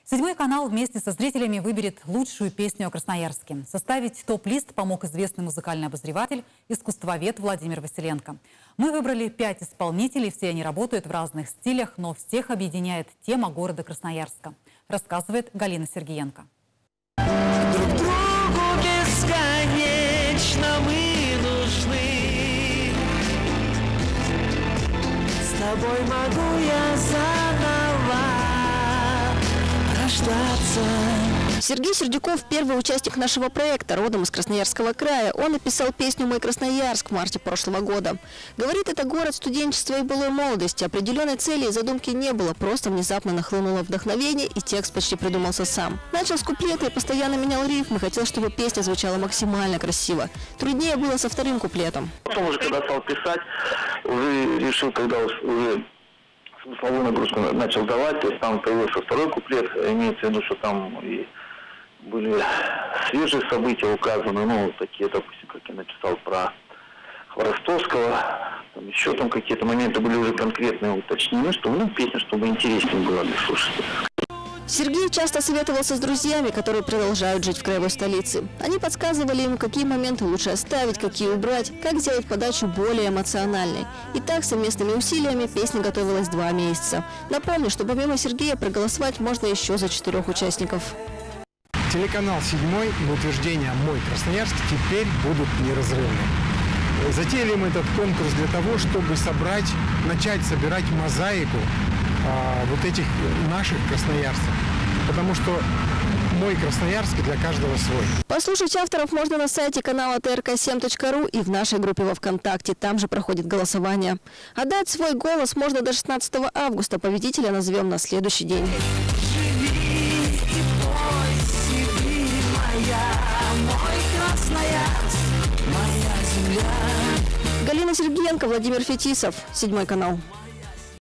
Седьмой канал вместе со зрителями выберет лучшую песню о Красноярске. Составить топ-лист помог известный музыкальный обозреватель, искусствовед Владимир Василенко. Мы выбрали 5 исполнителей, все они работают в разных стилях, но всех объединяет тема города Красноярска, рассказывает Галина Сергиенко. Друг другу бесконечно мы нужны. С тобой могу я заново рождаться. Сергей Сердюков – первый участник нашего проекта, родом из Красноярского края. Он написал песню «Мой Красноярск» в марте прошлого года. Говорит, это город студенчества и былой молодости. Определенной цели и задумки не было, просто внезапно нахлынуло вдохновение, и текст почти придумался сам. Начал с куплета и постоянно менял рифмы, хотел, чтобы песня звучала максимально красиво. Труднее было со вторым куплетом. Потом уже, когда стал писать, уже решил, когда уже смысловую нагрузку начал давать, то есть там появился второй куплет, имеется в виду, что там и были свежие события указаны, ну, такие, допустим, как я написал про Хворостовского, там еще там какие-то моменты были уже конкретные уточнены, чтобы, ну, песня, чтобы интереснее было для слушателей. Сергей часто советовался с друзьями, которые продолжают жить в краевой столице. Они подсказывали ему, какие моменты лучше оставить, какие убрать, как сделать подачу более эмоциональной. И так совместными усилиями песня готовилась 2 месяца. Напомню, что помимо Сергея проголосовать можно еще за 4 участников. Телеканал «Седьмой» и утверждение «Мой Красноярск» теперь будут неразрывны. Затеяли мы этот конкурс для того, чтобы начать собирать мозаику вот этих наших красноярцев. Потому что «Мой Красноярск» для каждого свой. Послушать авторов можно на сайте канала trk7.ru и в нашей группе во ВКонтакте. Там же проходит голосование. Отдать свой голос можно до 16 августа. Победителя назовем на следующий день. Мой Красноярск, моя земля. Галина Сергиенко, Владимир Фетисов, 7 канал.